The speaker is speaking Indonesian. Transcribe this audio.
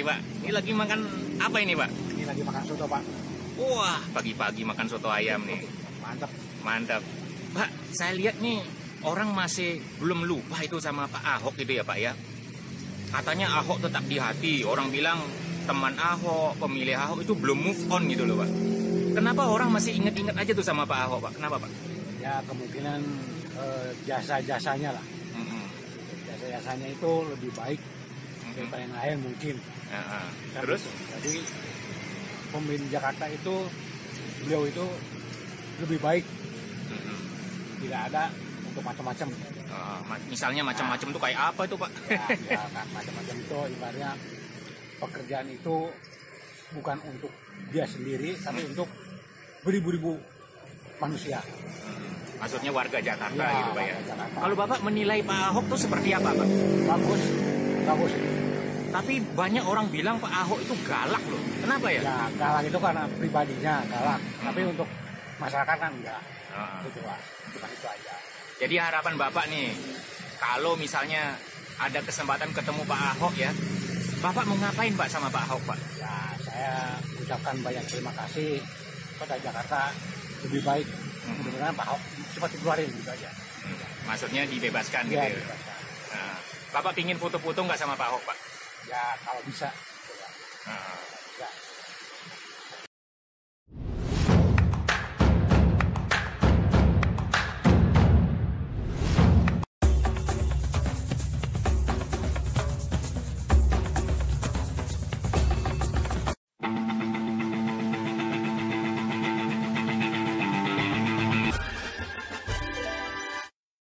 Pak. Ini lagi makan apa ini Pak? Ini lagi makan soto Pak. Wah, pagi-pagi makan soto ayam nih. Mantap. Mantap. Pak, saya lihat nih orang masih belum lupa itu sama Pak Ahok gitu ya Pak ya. Katanya Ahok tetap di hati. Orang bilang teman Ahok, pemilih Ahok itu belum move on gitu loh Pak. Kenapa orang masih inget-inget aja tuh sama Pak Ahok Pak? Kenapa Pak? Ya kemungkinan jasa-jasanya lah. Jasa-jasanya itu lebih baik daripada yang lain mungkin. Terus? Jadi pemimpin Jakarta itu beliau itu lebih baik. Tidak ada untuk macam-macam. Misalnya macam-macam tuh kayak apa itu Pak? Ya macam-macam itu ibaratnya pekerjaan itu bukan untuk dia sendiri, tapi untuk beribu-ribu manusia. Maksudnya warga Jakarta Ya, gitu Pak ya. Jakarta. Kalau Bapak menilai Pak Ahok tuh seperti apa Pak? Bagus. Tapi banyak orang bilang Pak Ahok itu galak loh. Kenapa ya? Ya galak itu karena pribadinya galak, tapi untuk masyarakat kan enggak. Gitu Pak. Cuma itu aja. Jadi harapan Bapak nih, kalau misalnya ada kesempatan ketemu Pak Ahok ya, Bapak mau ngapain Pak sama Pak Ahok Pak? Ya saya ucapkan banyak terima kasih kepada Jakarta lebih baik. Mudah-mudahan Pak Ahok cepat dikeluarin gitu aja. Maksudnya dibebaskan Ya, gitu ya? dibebaskan. Bapak pingin foto-foto nggak sama Pak Ahok Pak? Ya kalau bisa. Nah,